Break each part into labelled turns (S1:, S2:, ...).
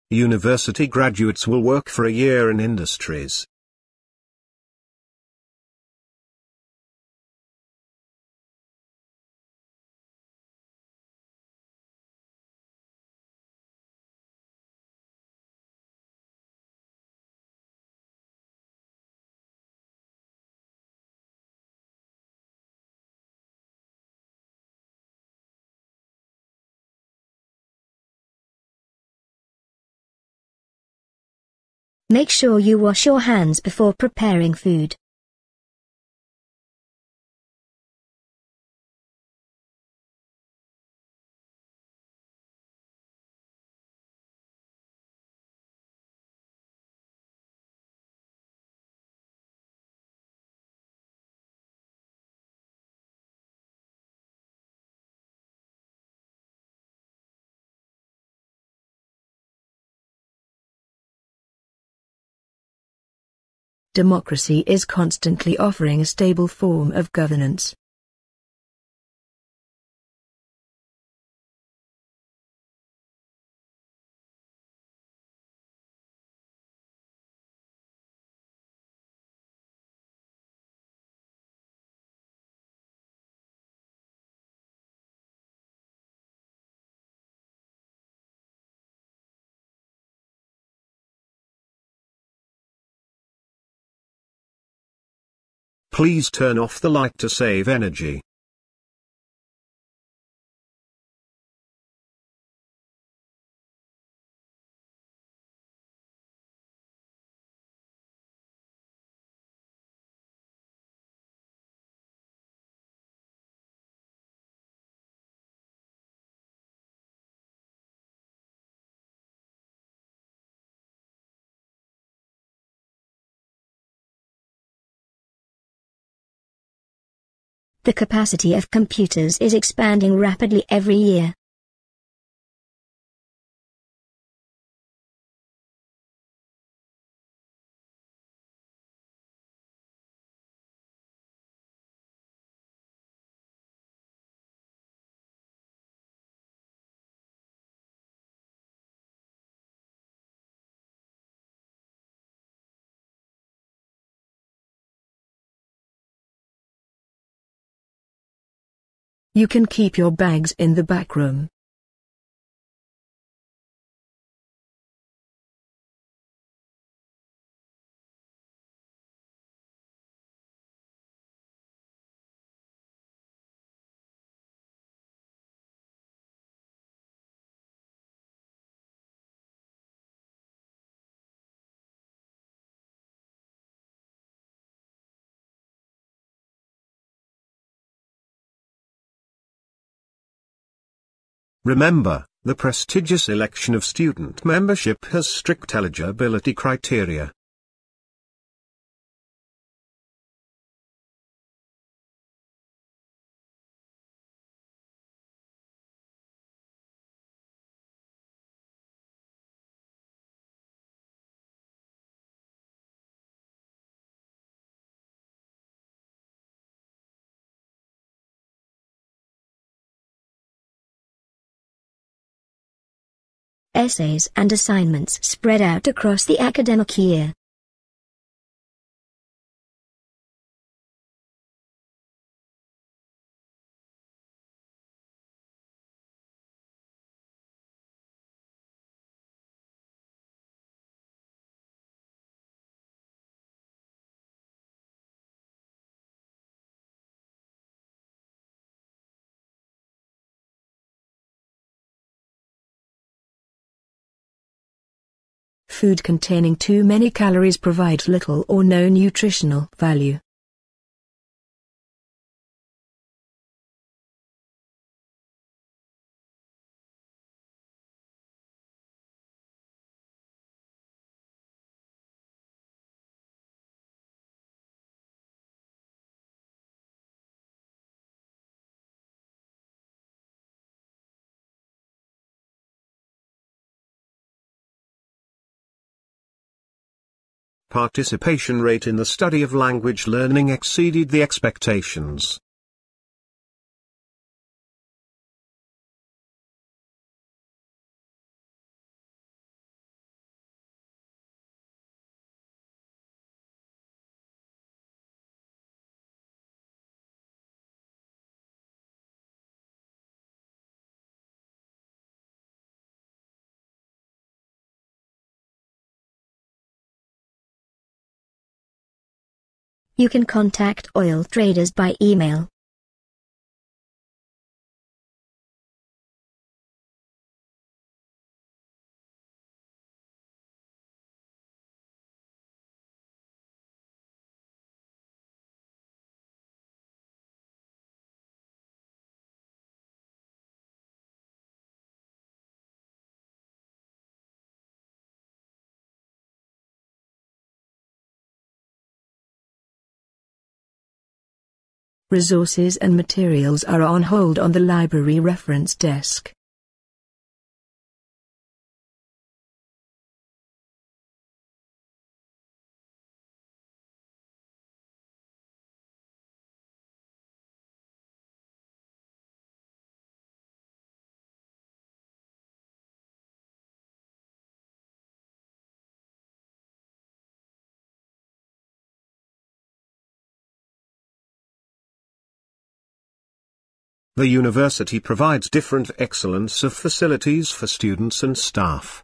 S1: University graduates will work for a year in industries.
S2: Make sure you wash your hands before preparing food. Democracy is constantly offering a stable form of governance.
S1: Please turn off the light to save energy.
S2: The capacity of computers is expanding rapidly every year. You can keep your bags in the back room.
S1: Remember, the prestigious election of student membership has strict eligibility criteria.
S2: Essays and assignments spread out across the academic year. Food containing too many calories provides little or no nutritional value.
S1: Participation rate in the study of language learning exceeded the expectations.
S2: You can contact oil traders by email. Resources and materials are on hold on the library reference desk.
S1: The university provides different excellence of facilities for students and staff.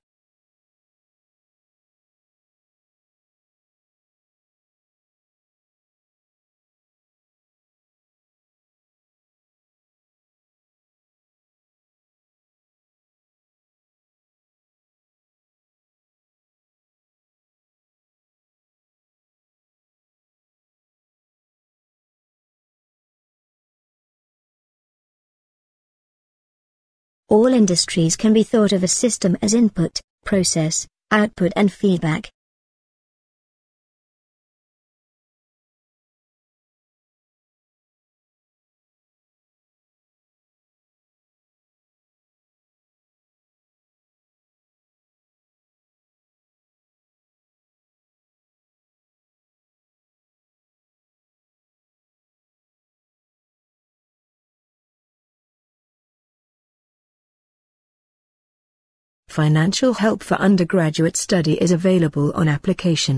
S2: All industries can be thought of a system as input, process, output and feedback. Financial help for undergraduate study is available on application.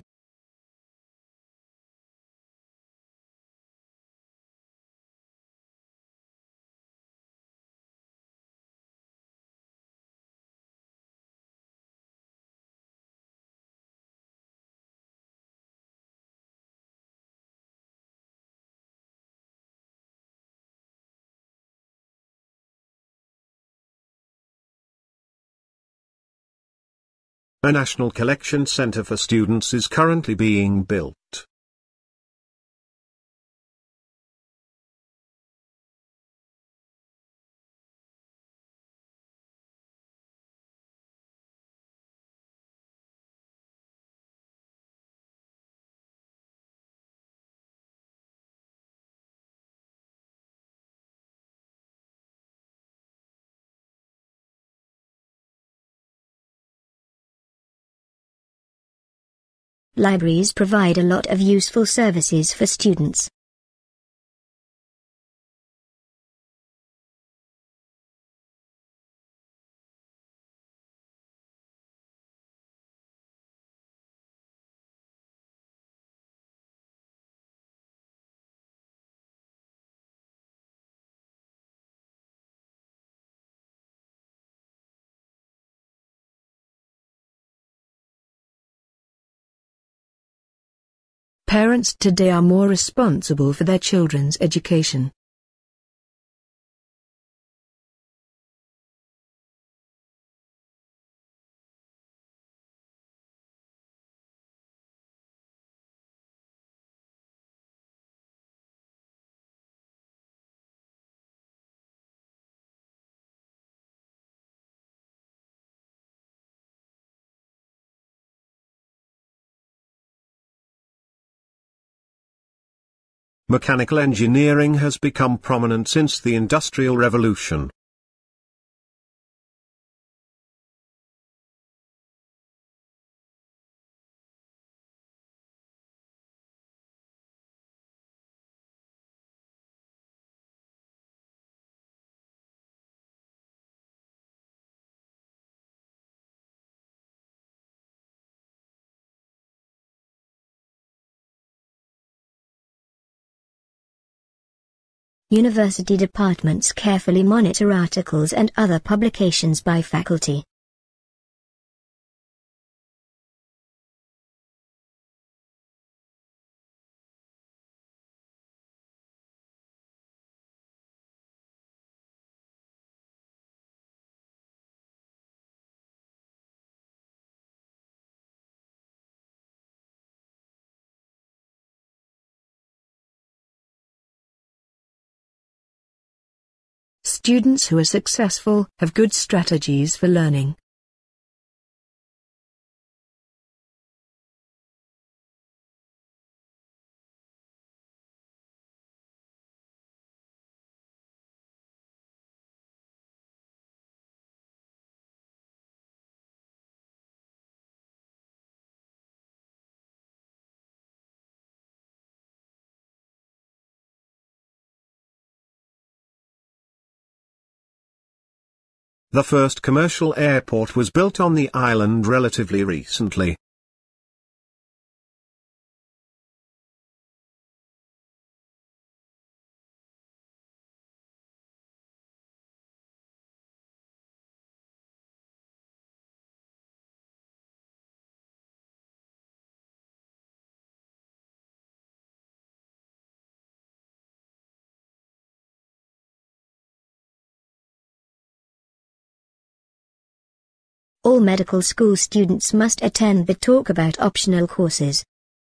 S1: A national collection center for students is currently being built.
S2: Libraries provide a lot of useful services for students. Parents today are more responsible for their children's education.
S1: Mechanical engineering has become prominent since the Industrial Revolution.
S2: University departments carefully monitor articles and other publications by faculty.
S3: Students who are successful have good strategies for learning.
S1: The first commercial airport was built on the island relatively recently.
S2: All medical school students must attend the talk about optional courses.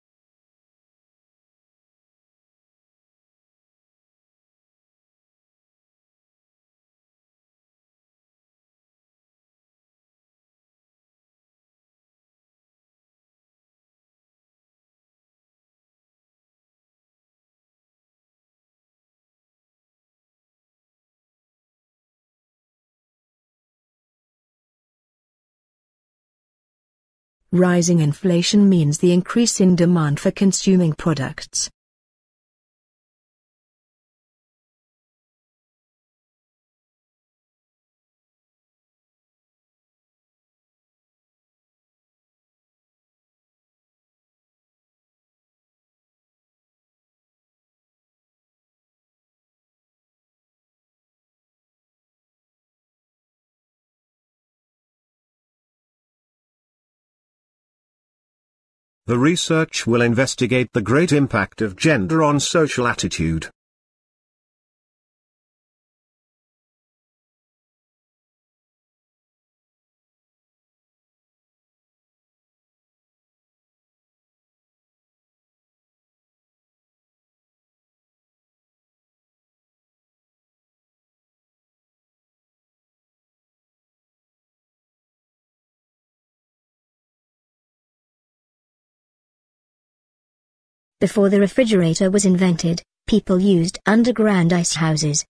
S3: Rising inflation means the increase in demand for consuming products.
S1: The research will investigate the great impact of gender on social attitude.
S2: Before the refrigerator was invented, people used underground ice houses.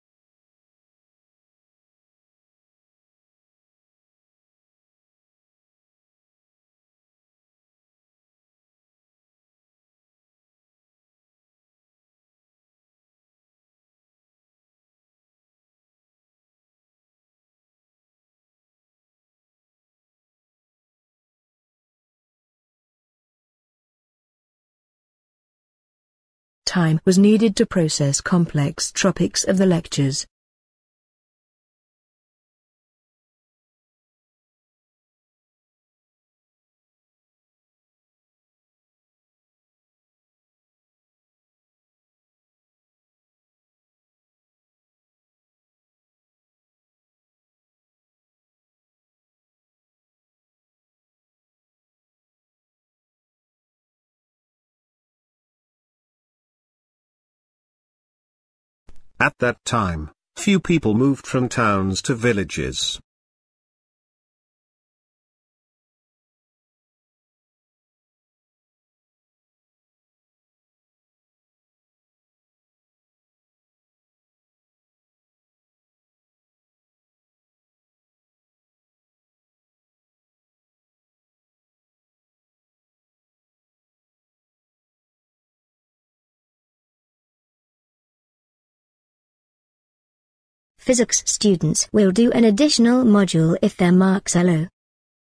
S3: Time was needed to process complex topics of the lectures.
S1: At that time, few people moved from towns to villages.
S2: Physics students will do an additional module if their marks are low.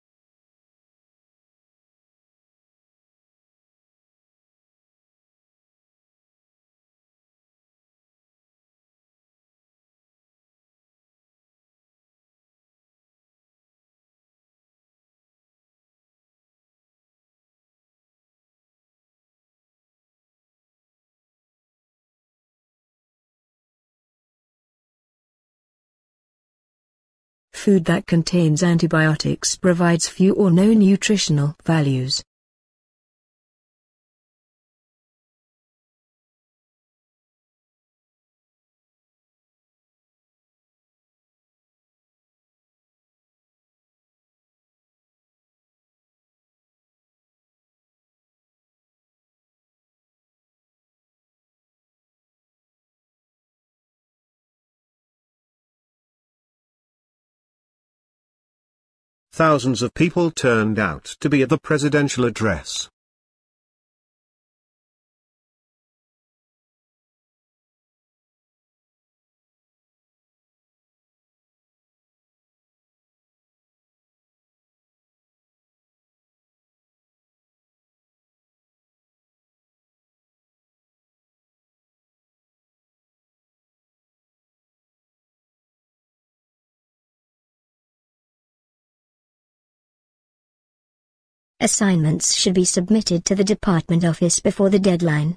S3: Food that contains antibiotics provides few or no nutritional values.
S1: thousands of people turned out to be at the presidential address.
S2: Assignments should be submitted to the department office before the deadline.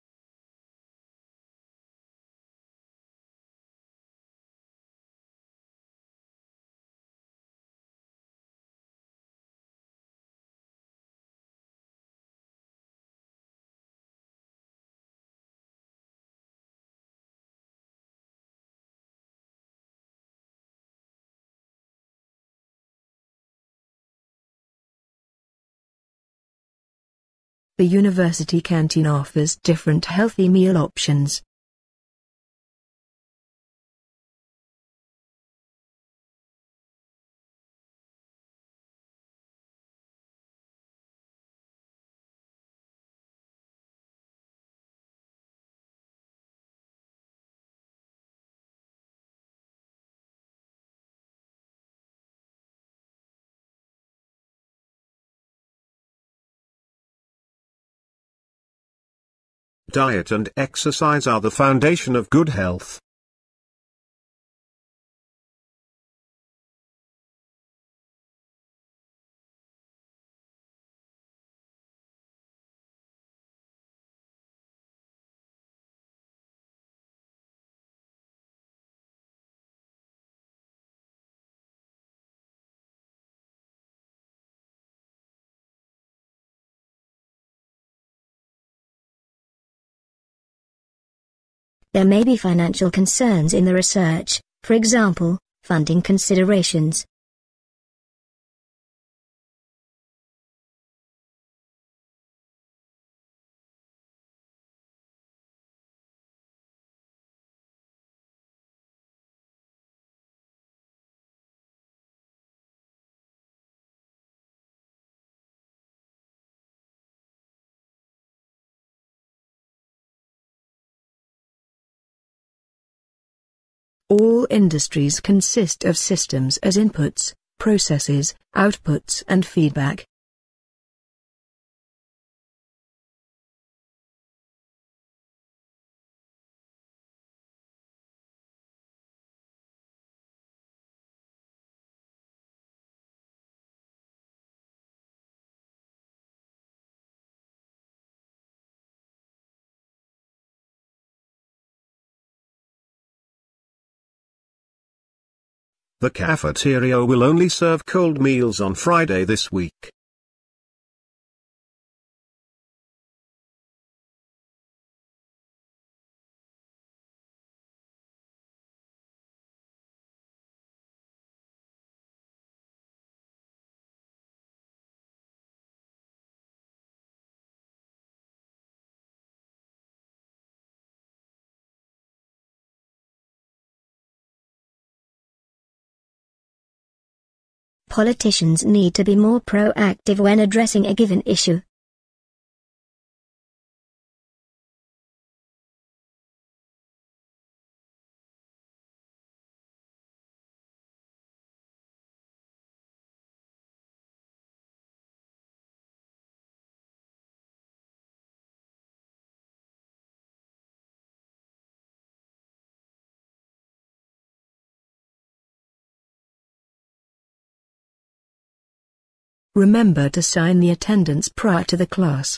S3: The university canteen offers different healthy meal options.
S1: Diet and exercise are the foundation of good health.
S2: There may be financial concerns in the research, for example, funding considerations.
S3: All industries consist of systems as inputs, processes, outputs and feedback.
S1: The cafeteria will only serve cold meals on Friday this week.
S2: Politicians need to be more proactive when addressing a given issue.
S3: Remember to sign the attendance prior to the class.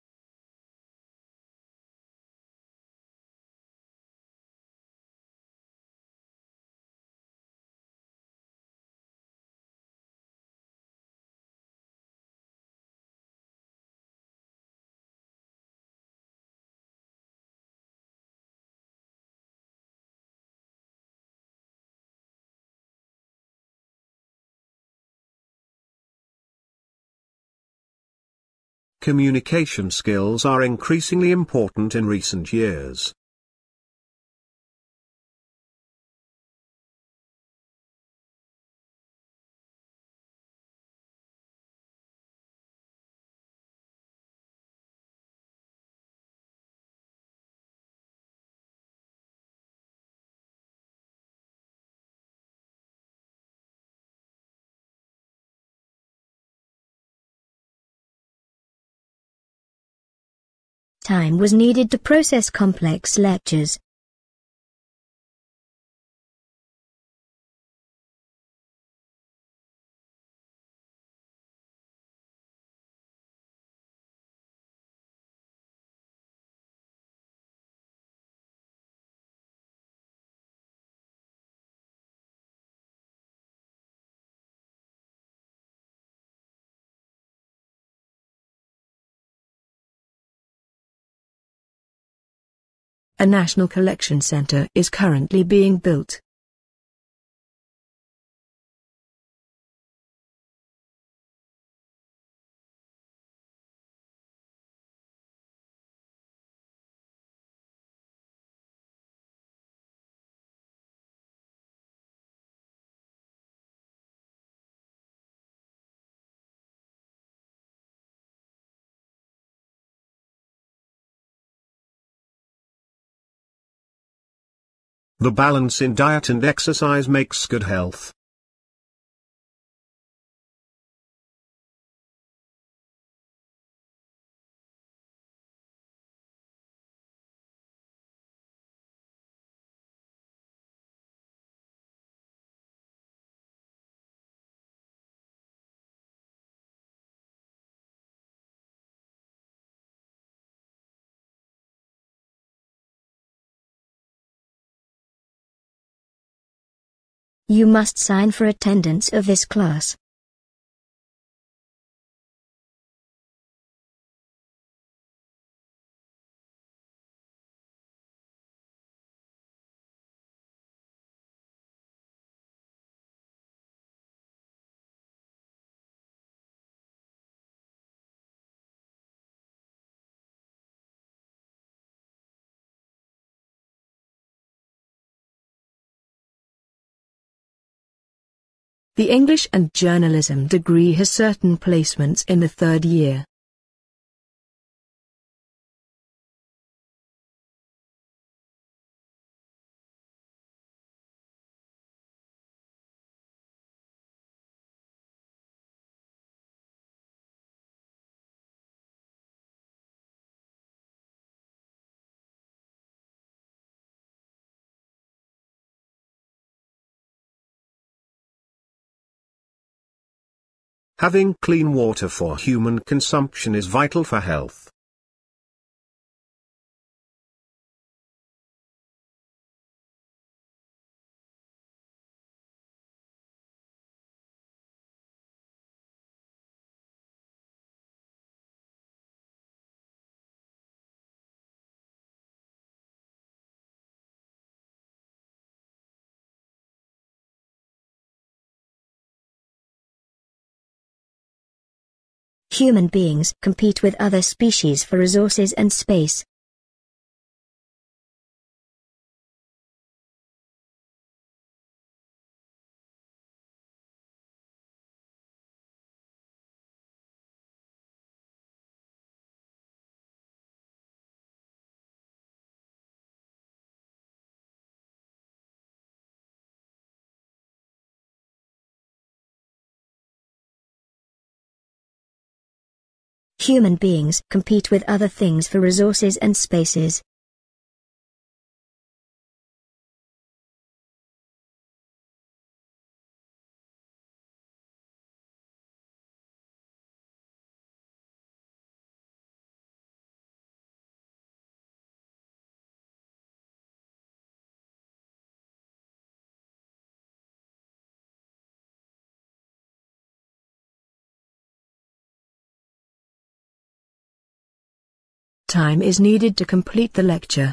S1: Communication skills are increasingly important in recent years.
S2: Time was needed to process complex lectures.
S3: A national collection center is currently being built.
S1: The balance in diet and exercise makes good health.
S2: You must sign for attendance of this class.
S3: The English and Journalism degree has certain placements in the third year.
S1: Having clean water for human consumption is vital for health.
S2: Human beings compete with other species for resources and space. Human beings compete with other things for resources and spaces.
S3: Time is needed to complete the lecture.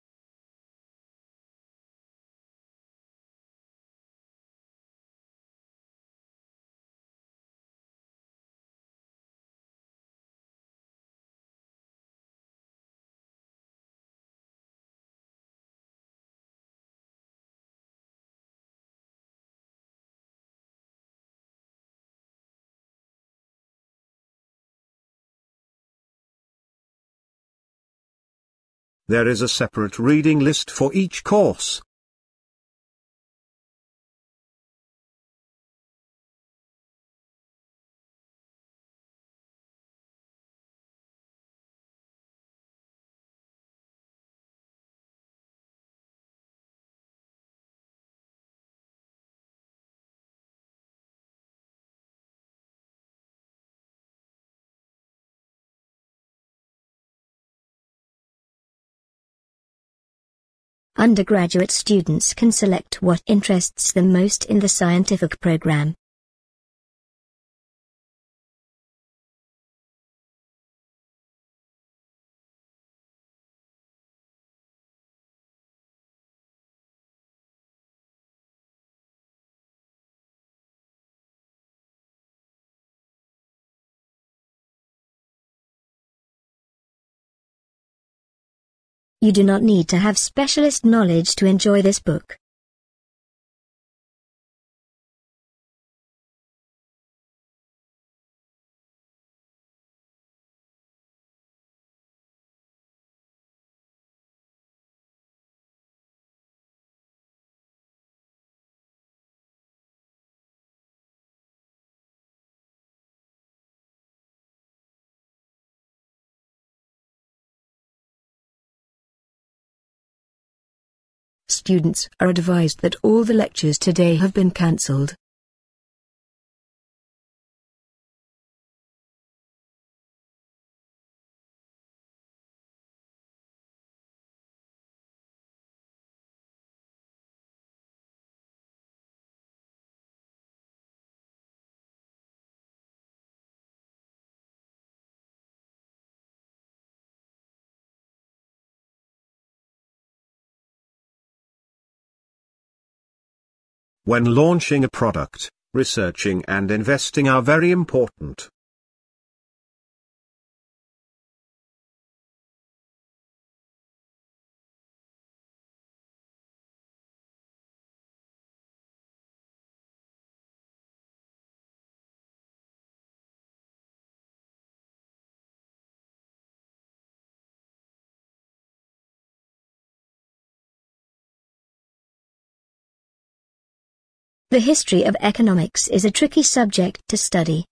S1: There is a separate reading list for each course.
S2: Undergraduate students can select what interests them most in the scientific program. You do not need to have specialist knowledge to enjoy this book.
S3: Students are advised that all the lectures today have been cancelled.
S1: When launching a product, researching and investing are very important.
S2: The history of economics is a tricky subject to study.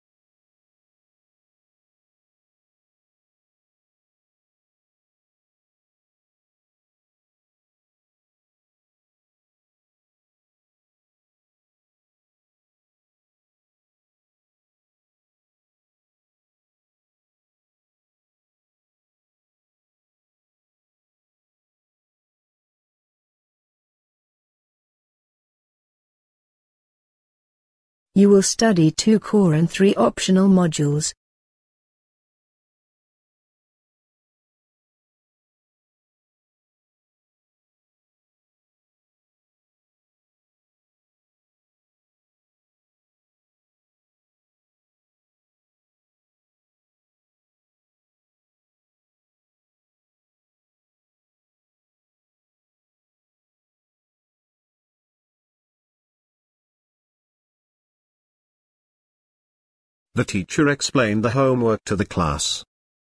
S3: You will study 2 core and 3 optional modules.
S1: The teacher explained the homework to the class.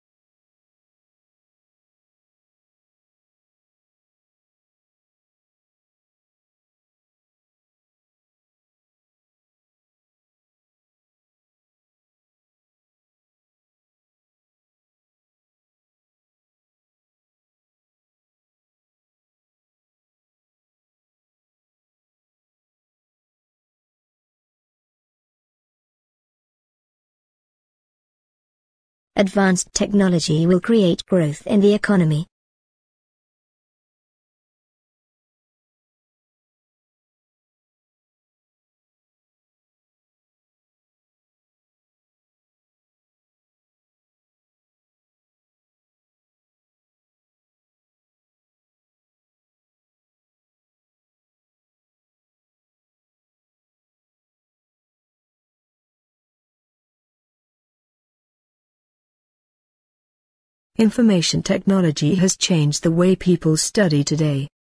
S2: Advanced technology will create growth in the economy.
S3: Information technology has changed the way people study today.